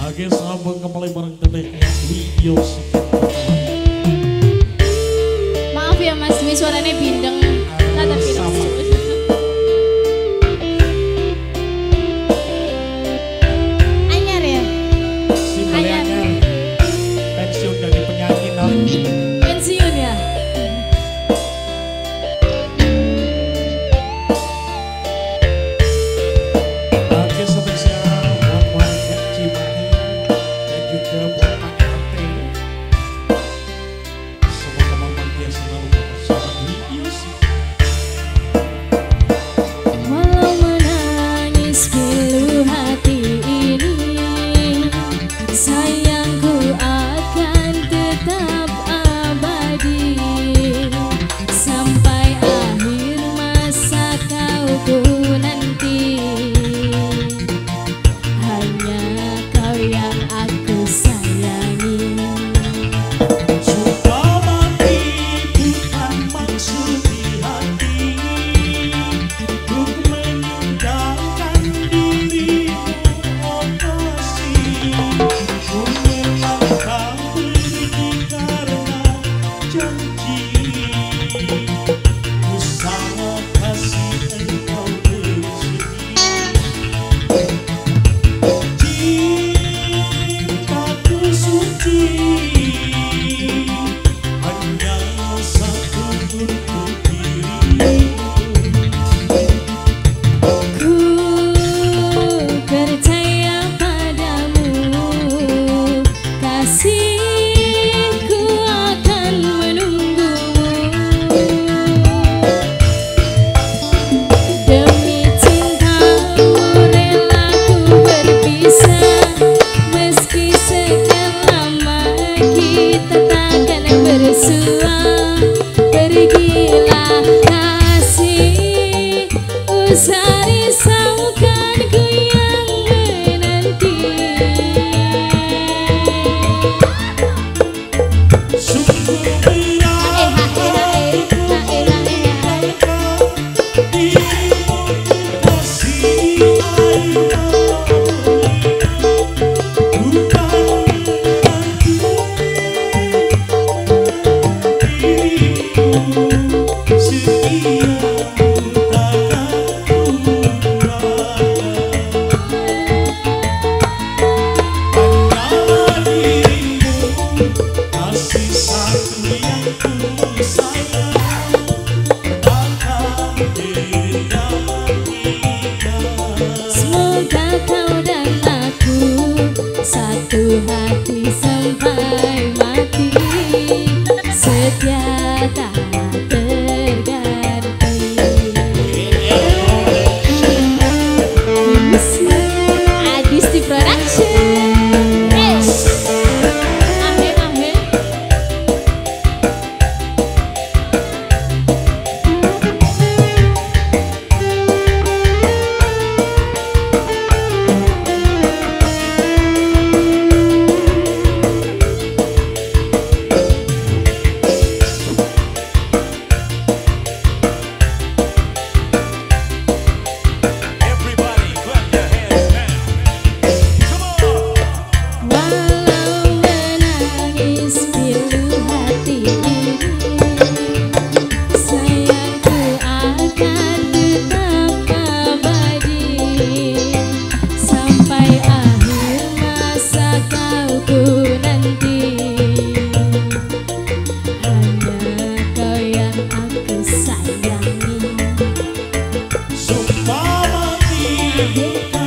Oke, sambung kembali bareng dedeknya video. Maaf ya Mas Dwi, suaranya bindeng. Tata bindeng. Anyar ya? Si Anyar. Pensiun dari penyanyi nanti. Pensiun ya? Oke, spesial buat warga Cimahi dan juga buat Pak RT. Semoga Mama dia selalu bersama video sih. Walau menangis pilu hati ini, sayangku akan tetap abadi sampai akhir masa kau nanti. Hanya kau yang aku sayangi. Sudah mati bukan maksud di hati untuk meninggalkan dirimu, oh kasih. Ku memang tak pergi karena janji. Ku sangat kasih engkau bersedih. Cintaku suci hanya satu untuk dirimu. Ku percaya padamu, kasihku akan menunggumu. Demi cintamu rela ku berpisah, meski sekian lama kita takkan bersua. Pergilah kasih, usah risaukan ku yang menanti. Sungguh berat dirimu kasih bukan dirimu setia takkan hanyalah dirimu kasih satu yang ku sayang akan beda. Semoga kau dan aku satu hati sampai mati, setia tak terganti. Adisti Production. Ahe ahe. Everybody clap your hands now. Come on. Walau menangis pilu hati ini, sayangku akan tetap abadi sampai akhir masa kau nanti. Hanya kau yang aku sayangi. Sumpah mati